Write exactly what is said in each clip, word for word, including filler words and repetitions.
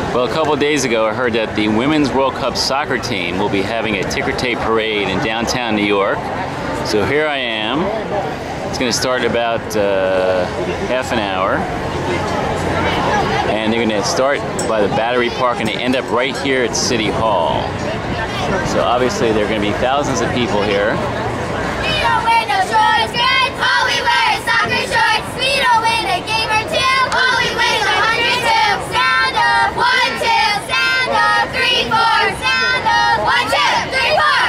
Well, a couple of days ago, I heard that the Women's World Cup soccer team will be having a ticker tape parade in downtown New York. So here I am. It's going to start in about uh, half an hour. And they're going to start by the Battery Park and they end up right here at City Hall. So obviously there are going to be thousands of people here. We don't wear no shorts, good. All we wear is soccer shorts. We don't win a game or two. All we win is a hundred two. Sound up, one, two. Sound up, three, four. Sound up, one, two, three, four.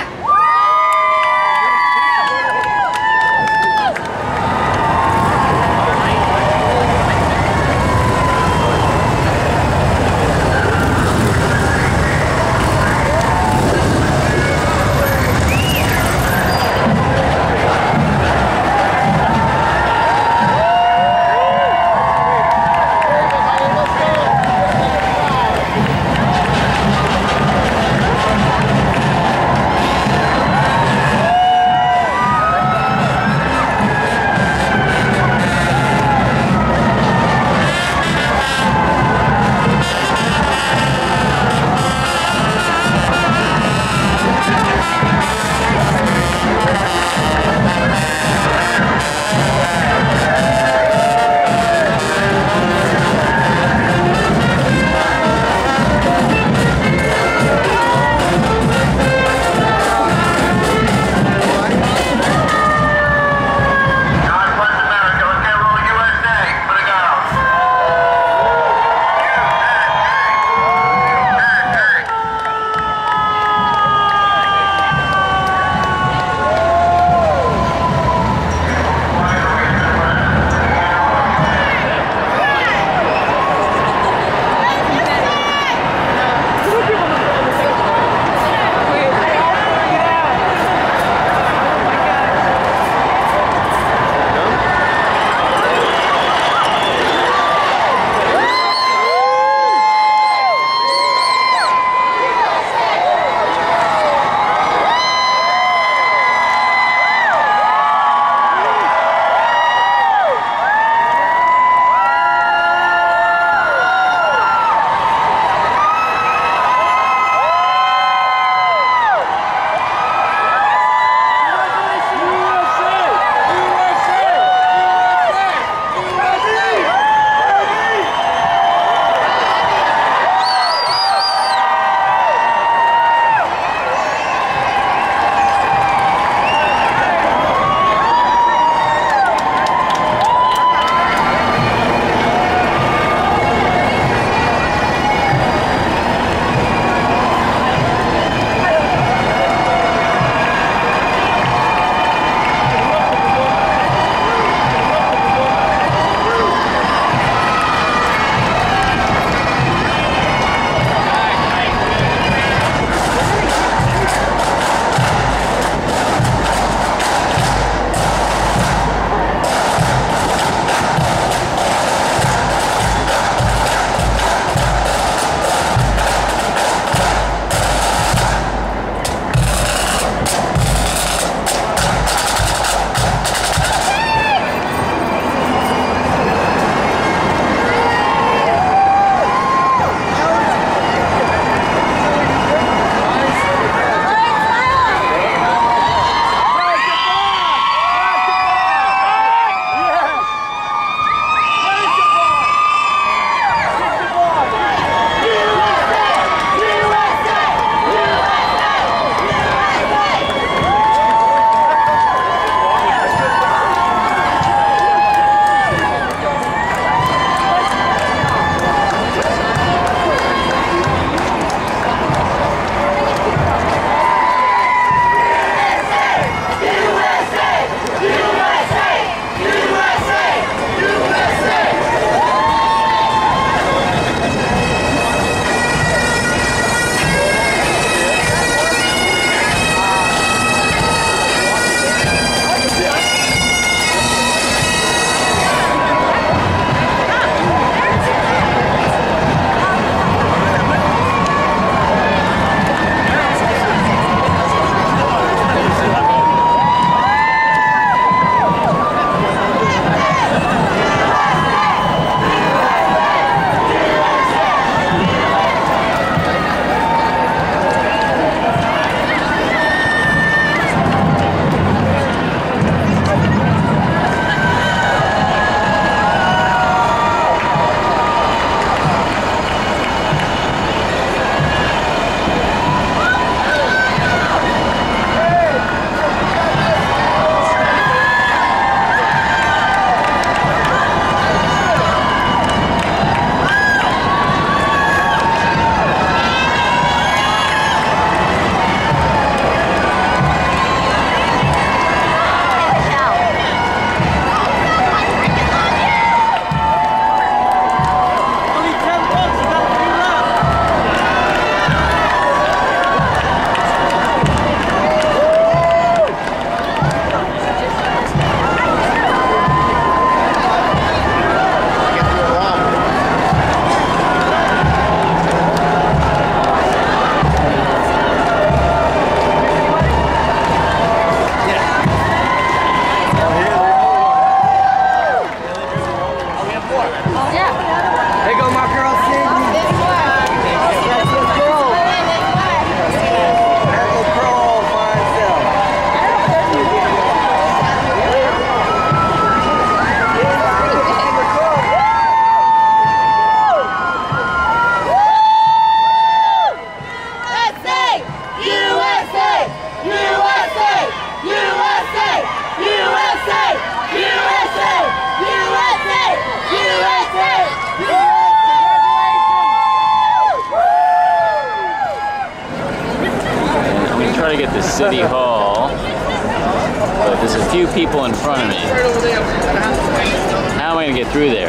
City Hall, but there's a few people in front of me. How am I going to get through there?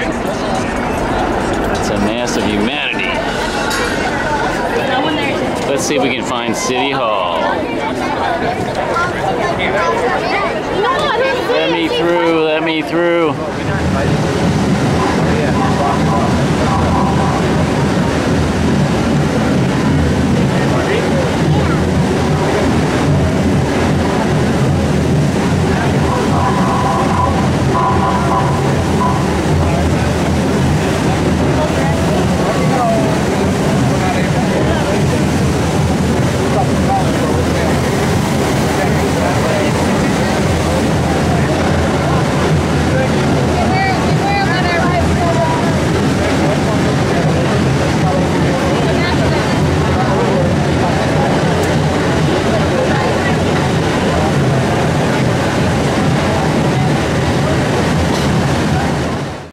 It's a mass of humanity. Let's see if we can find City Hall. Let me through, let me through.